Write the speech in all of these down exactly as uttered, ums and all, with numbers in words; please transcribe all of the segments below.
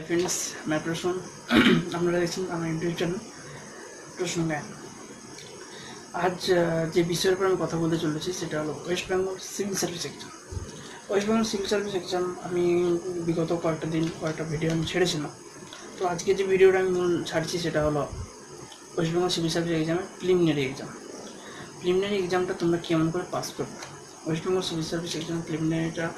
Friends, मैं প্রশ্ন আপনারা দেখছেন আমার ইউটিউব চ্যানেল প্রশ্ন জ্ঞান। আজ যে বিষয়ের উপর আমি কথা বলতে চলেছি সেটা হলো West Bengal civil service exam. West Bengal civil service exam আমি বিগত কয়েকটা দিন কয়েকটা ভিডিও আমি ছেড়েছিলাম। তো আজকে যে ভিডিওটা আমি ছাড়ছি সেটা হলো ওয়েস্ট বেঙ্গল সিভিল সার্ভিস এক্সামের প্রিলিমিনারি এক্সাম। প্রিলিমিনারি এক্সামটা তোমরা কেমন করে পাস করবে? West Bengal civil service exam প্রিলিমিনারিটা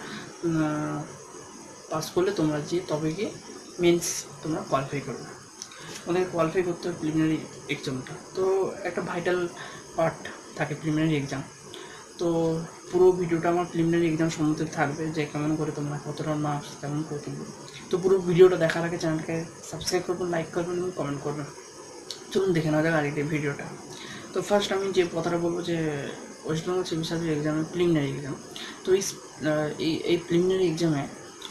পাস করলে তোমরা যে তবে গিয়ে মেন্স তোমরা কোয়ালিফাই করবে। ওদেরকে কোয়ালিফাই করতে হবে প্রিলিমিনারি এক্সামটা। তো একটা ভাইটাল পার্ট থাকে প্রিলিমিনারি এক্সাম। তো পুরো ভিডিওটা আমার প্রিলিমিনারি এক্সাম সম্বন্ধে থাকবে, যে কেমন করে তোমরা কতটা মার্কস কেমন করে তুলবে। তো পুরো ভিডিওটা দেখার আগে চ্যানেলকে সাবস্ক্রাইব করবেন, লাইক করবেন এবং কমেন্ট করবেন। চলুন দেখে নেওয়া যাক আজকের ভিডিওটা। তো ফার্স্ট আমি যে কথাটা বলবো যে ওয়েস্ট বেঙ্গল সিভিল সার্ভিস এক্সামের প্রিলিমিনারি এক্সাম। তো এই এই প্রিলিমিনারি এক্সামে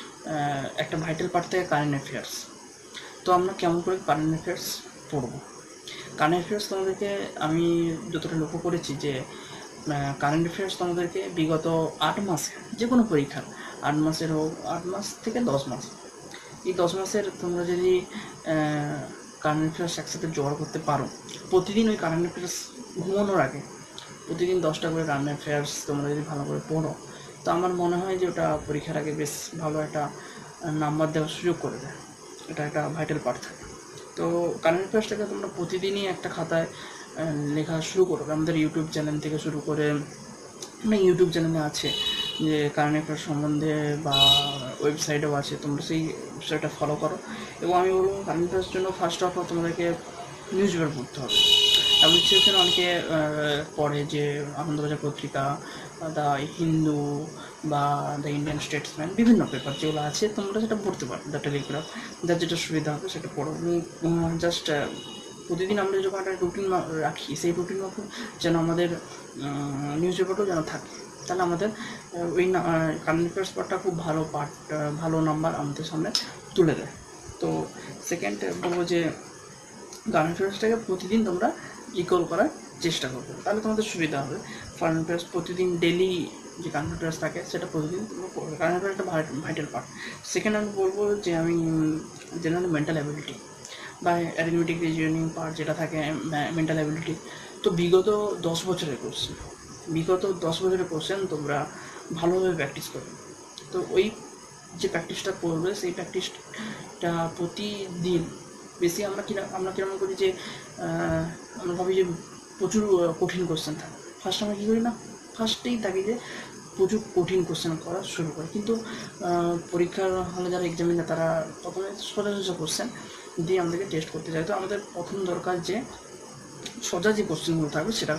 একটা ভাইটাল পার্ট থাকে কারেন্ট অ্যাফেয়ার্স। তো আমরা কেমন করে কারেন্ট অ্যাফেয়ার্স পড়বো? কারেন্ট অ্যাফেয়ার্স তোমাদেরকে আমি যতটা লক্ষ্য করেছি যে কারেন্ট অ্যাফেয়ার্স তোমাদেরকে বিগত আট মাসে যে কোনো পরীক্ষার আট মাসের হোক, আট মাস থেকে দশ মাস, এই দশ মাসের তোমরা যদি কারেন্ট অ্যাফেয়ার্স একসাথে জোগাড় করতে পারো, প্রতিদিন ওই কারেন্ট অ্যাফেয়ার্স ঘুমানোর আগে প্রতিদিন দশটা করে কারেন্ট অ্যাফেয়ার্স তোমরা যদি ভালো করে পড়ো, তো আমার মনে হয় যে ওটা পরীক্ষার আগে বেশ ভালো একটা নাম্বার দেওয়ার সুযোগ করে দেয়। এটা একটা ভাইটাল পার্ট থাকে। তো কারেন্ট অ্যাফেয়ার্সটাকে তোমরা প্রতিদিনই একটা খাতায় লেখা শুরু করবে। আমাদের ইউটিউব চ্যানেল থেকে শুরু করে অনেক ইউটিউব চ্যানেলে আছে যে কারেন্ট অ্যাফেয়ার্স সম্বন্ধে, বা ওয়েবসাইটেও আছে, তোমরা সেই ওয়েবসাইটটা ফলো করো। এবং আমি বলবো কারেন্ট অ্যাফেয়ার্সের জন্য ফার্স্ট অফ অল তোমাদেরকে নিউজ পেপার পড়তে হবে। অ্যাপ্লিকেশন অনেকে পড়ে যে আনন্দবাজার পত্রিকা, দ্য হিন্দু বা দ্য ইন্ডিয়ান স্টেটসম্যান, বিভিন্ন পেপার যেগুলো আছে তোমরা সেটা পড়তে পারো। দ্য টেলিগ্রাফ, যার যেটা সুবিধা হবে সেটা পড়ো। জাস্ট প্রতিদিন আমরা যখন একটা রুটিন রাখি, সেই রুটিন মতো যেন আমাদের নিউজ পেপারটাও যেন থাকে, তাহলে আমাদের ওই কারেন্ট অ্যাফেয়ার্স পার্টটা খুব ভালো পার্ট, ভালো নাম্বার আমাদের সামনে তুলে দেয়। তো সেকেন্ড বলবো যে কারেন্ট অ্যাফেয়ার্সটাকে প্রতিদিন তোমরা রিকল করার চেষ্টা করবে, তাহলে তোমাদের সুবিধা হবে। কারেন্ট অ্যাফেয়ার্স প্রতিদিন ডেলি যে কারেন্ট অ্যাফেয়ার্স থাকে সেটা প্রতিদিন তোমরা পড়বে। কারেন্ট অ্যাফেয়ার্স একটা ভাইটাল পার্ট। সেকেন্ড আমি বলবো যে আমি জেনারেল মেন্টাল অ্যাবিলিটি বা অ্যারিথমেটিক রিজনিং পার্ট যেটা থাকে মেন্টাল অ্যাবিলিটি, তো বিগত দশ বছরের কোশ্চেন বিগত দশ বছরের কোশ্চেন তোমরা ভালোভাবে প্র্যাকটিস করবে। তো ওই যে প্র্যাকটিসটা করবে সেই প্র্যাকটিসটা প্রতিদিন বেশি আমরা কিনা আমরা কিরকম করি যে আমরা ভাবি যে প্রচুর কঠিন কোশ্চেন থাকে। ফার্স্ট আমরা কী করি না, ফার্স্টেই থাকি যে প্রচুর কঠিন কোশ্চেন করা শুরু করে। কিন্তু পরীক্ষার হলে যারা এক্সামিনার তারা প্রথমে সোজা সোজা কোশ্চেন দিয়ে আমাদেরকে টেস্ট করতে চায়। তো আমাদের প্রথম দরকার যে সোজা যে কোশ্চেনগুলো থাকবে সেটা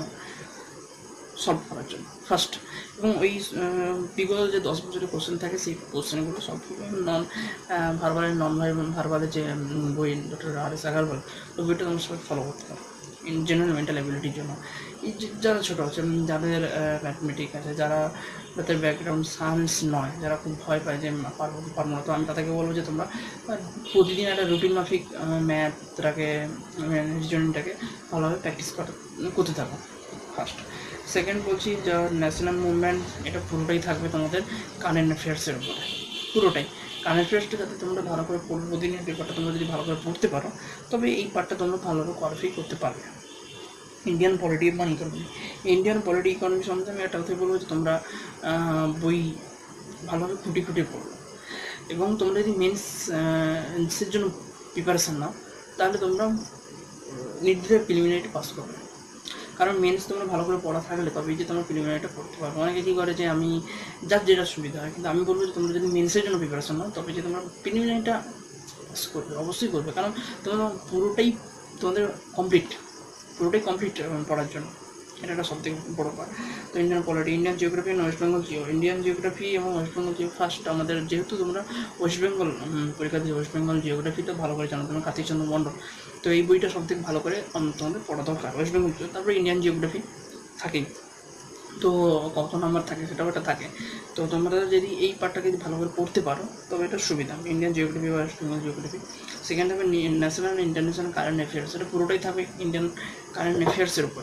সলভ করার জন্য ফার্স্ট। এবং ওই বিগত যে দশ বছরের কোশ্চেন থাকে সেই কোশ্চেনগুলো সলভ করবে। নন ভার্বালের নন ভার্বালের যে বই ডক্টর আর এস আগারওয়াল, ওই বইটা তোমরা সবাই ফলো করতে পারো ইন জেনারেল মেন্টাল অ্যাবিলিটির জন্য। এই যারা ছোটো আছে, যাদের ম্যাথমেটিক আছে, যারা যাদের ব্যাকগ্রাউন্ড সায়েন্স নয়, যারা খুব ভয় পায় যে পারবো কি পারবো না, তো আমি তাদেরকে বলবো যে তোমরা প্রতিদিন একটা রুটিন মাফিক ম্যাথটাকে রিজনিংটাকে ভালোভাবে প্র্যাকটিস করতে থাকো ফার্স্ট। সেকেন্ড বলছি যা ন্যাশনাল মুভমেন্ট, এটা পুরোটাই থাকবে তোমাদের কারেন্ট অ্যাফেয়ার্সের উপরে, পুরোটাই কারেন্ট অ্যাফেয়ার্সটা যাতে তোমরা ভালো করে পড়বে, প্রতিদিনের পেপারটা তোমরা যদি ভালো করে পড়তে পারো তবে এই পার্টটা তোমরা ভালোভাবে কোয়ালিফাই করতে পারবে। ইন্ডিয়ান পলিটি এবং ইকোনমি, ইন্ডিয়ান পলিটি ইকোনমি সম্বন্ধে আমি একটা কথাই বলবো যে তোমরা বই ভালোভাবে খুঁটি খুঁটি পড়ো। এবং তোমরা যদি মেন্সের জন্য প্রিপারেশান নাও তাহলে তোমরা নির্দ্বিধায় প্রিলিমিনারিটা পাস করবে। কারণ মেন্স তোমরা ভালো করে পড়া থাকলে তবেই যে তোমরা প্রিলিমিনারিটা পড়তে পারবে। অনেকে কী করে যে আমি যার যেটা সুবিধা হয়, কিন্তু আমি বলবো যে তোমরা যদি মেন্সের জন্য প্রিপারেশন নাও তবে যে তোমরা প্রিলিমিনারিটা পাস করবে, অবশ্যই করবে। কারণ তোমরা পুরোটাই তোমাদের কমপ্লিট পুরোটাই কমপ্লিট পড়ার জন্য, এটা একটা সবথেকে বড়ো পার্ট। তো Indian polity, Indian geography, West Bengal geo, Indian geography এবং ওয়েস্ট বেঙ্গল জিও ফার্স্ট আমাদের, যেহেতু তোমরা ওয়েস্ট বেঙ্গল পরীক্ষা দিয়ে ওয়েস্ট বেঙ্গল জিওগ্রাফি তো ভালো করে জানো তোমরা, কার্তিক চন্দ্র মণ্ডল, তো এই বইটা সবথেকে ভালো করে তোমাদের পড়া দরকার ওয়েস্ট বেঙ্গল জিও। তারপরে ইন্ডিয়ান জিওগ্রাফি থাকেই, তো কত নাম্বার থাকে সেটাও একটা থাকে। তো তোমরা যদি এই পার্টটাকে যদি ভালো করে পড়তে পারো তবে এটা সুবিধা, ইন্ডিয়ান জিওগ্রাফি বা ওয়েস্ট বেঙ্গল জিওগ্রাফি। সেকেন্ড হবে ন্যাশনাল ইন্টারন্যাশনাল কারেন্ট অ্যাফেয়ার্স, এটা পুরোটাই থাকবে ইন্ডিয়ান কারেন্ট অ্যাফেয়ার্সের উপরে। তো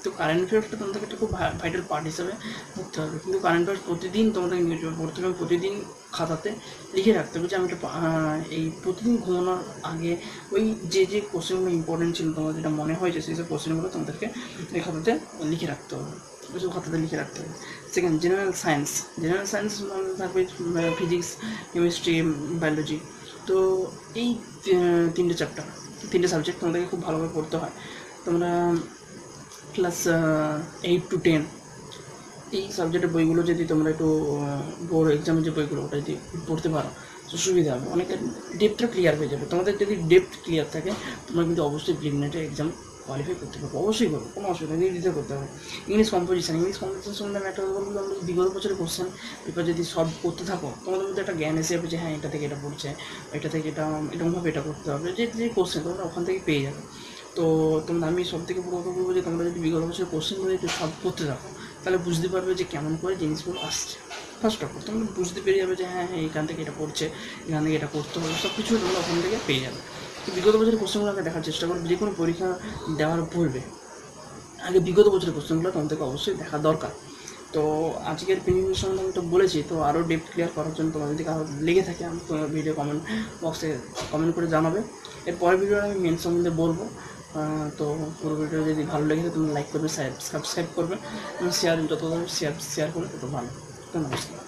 তো কারেন্ট অ্যাফেয়ার্সটা তোমাদেরকে একটা খুব ভাইটাল পার্ট হিসাবে ধরতে হবে, কিন্তু কারেন্ট অ্যাফেয়ার্স প্রতিদিন তোমাদের নিউজ পেপার পড়তে হবে, প্রতিদিন খাতাতে লিখে রাখতে হবে যে আমি একটা এই প্রতিদিন ঘুমানোর আগে ওই যে যে কোশ্চেনগুলো ইম্পর্টেন্ট ছিল তোমার যেটা মনে হয় যে সেই সব কোশ্চেনগুলো তোমাদেরকে এই খাতাতে লিখে রাখতে হবে, ওইসব খাতাতে লিখে রাখতে হবে। Second, general science. General science থাকবে ফিজিক্স, কেমিস্ট্রি, বায়োলজি। তো এই তিনটে চ্যাপ্টার, তিনটে সাবজেক্ট তোমাদেরকে খুব ভালোভাবে পড়তে হয়। তোমরা ক্লাস এইট টু টেন এই সাবজেক্টের বইগুলো যদি তোমরা একটু বোর্ড এক্সামের যে বইগুলো ওটা যদি পড়তে পারো তো সুবিধা হবে, অনেকটা ডেপথটা ক্লিয়ার হয়ে যাবে। তোমাদের যদি ডেপথ ক্লিয়ার থাকে তোমরা কিন্তু অবশ্যই প্রিলিমিনারি এক্সাম কোয়ালিফাই করতে পারবো, অবশ্যই করবো, কোনো অসুবিধা নেই, নির্দিষ্ট করতে হবে। ইংলিশ কম্পোজিশন, ইংলিশ কম্পোজিশন সম্বন্ধে আমি একটা কথা বলবো, আমরা বিগত বছরের কোশ্চেন পেপার যদি সলভ করতে থাকো তোমাদের মধ্যে একটা জ্ঞান এসে যাবে যে হ্যাঁ এটা থেকে এটা পড়ছে, এটা থেকে এটা এরকমভাবে এটা করতে হবে, যে যে কোশ্চেন তোমরা ওখান থেকে পেয়ে যাবে। তো তোমরা আমি সব থেকে বড় কথা বলবো যে তোমরা যদি বিগত বছরের কোশ্চেনগুলো একটু সলভ করতে থাকো তাহলে বুঝতে পারবে যে কেমন করে জিনিসগুলো আসছে। ফার্স্ট অফ অল তোমরা বুঝতে পেরে যাবে যে হ্যাঁ হ্যাঁ এখান থেকে এটা পড়ছে, এখান থেকে এটা করতে হবে, সব কিছু তোমরা ওখান থেকে পেয়ে যাবে। তো বিগত বছরের কোশ্চেনগুলোকে দেখার চেষ্টা করবে, যে কোনো পরীক্ষা দেওয়ার পূর্বে আগে বিগত বছরের কোশ্চেনগুলো তোমাদেরকে অবশ্যই দেখা দরকার। তো আজকের প্রিলিমিনারি সম্বন্ধে আমি তো বলেছি, তো আরও ডেপথ ক্লিয়ার করার জন্য তোমার যদি কারো লেগে থাকে আমি তোমার ভিডিও কমেন্ট বক্সে কমেন্ট করে জানাবে। এর পরের ভিডিও আমি মেন সম্বন্ধে বলবো। তো পুরো ভিডিও যদি ভালো লেগে থাকে তুমি লাইক করবে, সাবস্ক্রাইব করবে এবং শেয়ার যত শেয়ার শেয়ার করবে তত ভালো। তো নমস্কার।